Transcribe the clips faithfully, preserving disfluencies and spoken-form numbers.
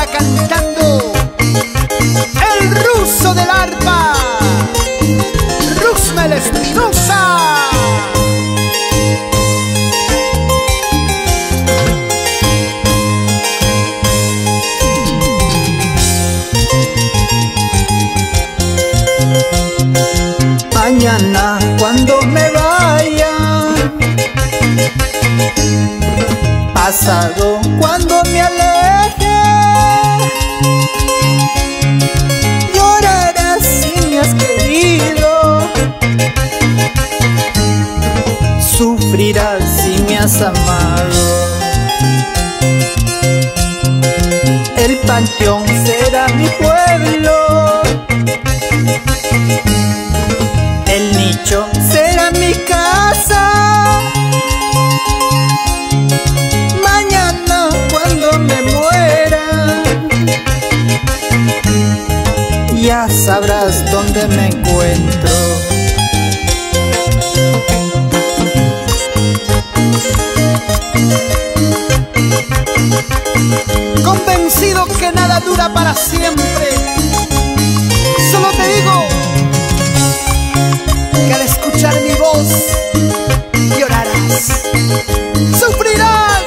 cantando el ruso del arpa, Ruxmel Espinosa. Mañana cuando me vaya, pasado cuando me aleje, llorarás si me has querido, sufrirás si me has amado. El panteón será mi pueblo, el nicho será mi casa. Mañana cuando me muera, ya sabrás dónde me encuentro. Convencido que nada dura para siempre, solo te digo que al escuchar mi voz llorarás, sufrirás.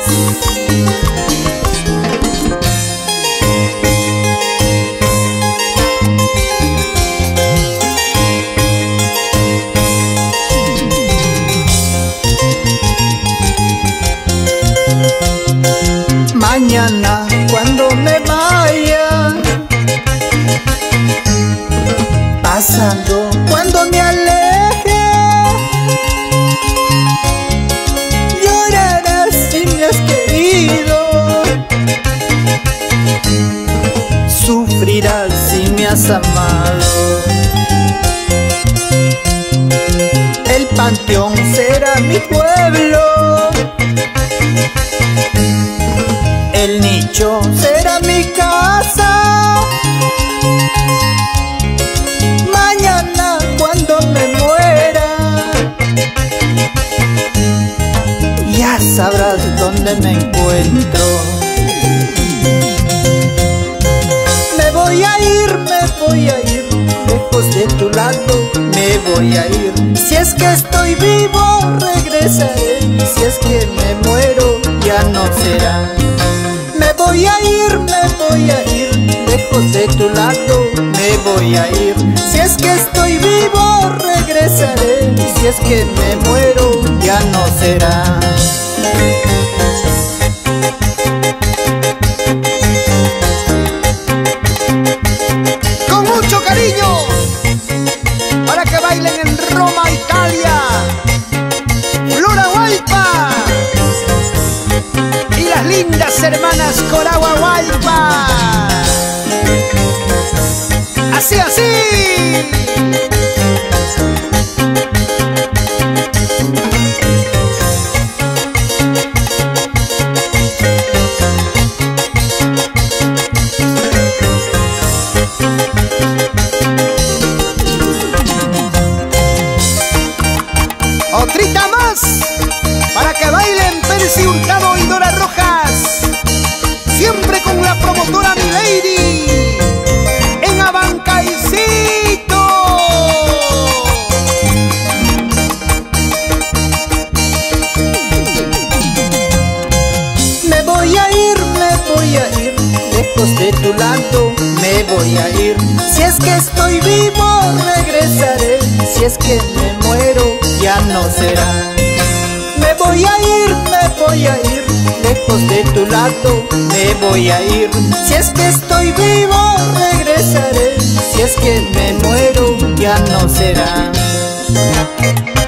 Mañana cuando me vaya, pasando cuando me aleje, llorarás si me has querido, sufrirás si me has amado. El panteón será mi pueblo, el nicho será mi casa. Mañana cuando me muera, ya sabrás dónde me encuentro. Me voy a ir, me voy a ir, lejos de tu lado me voy a ir. Si es que estoy vivo regresaré, si es que me muero ya no será. Me voy a ir, me voy a ir, lejos de tu lado me voy a ir. Si es que estoy vivo regresaré, si es que me muero ya no será. Con mucho cariño, para que bailen en Roma, Italia, Flora Huaypa y las lindas hermanas Coragua Huaypa. Así, así. Otrita más, para que bailen Percy Hurtado y Dora Rojas, siempre con la promotora Mi Lady, en Abancaicito. Me voy a ir, me voy a ir, lejos de tu lado me voy a ir. Si es que estoy vivo regresaré, si es que me muero ya no será. Me voy a ir, me voy a ir, lejos de tu lado me voy a ir. Si es que estoy vivo regresaré, si es que me muero ya no será.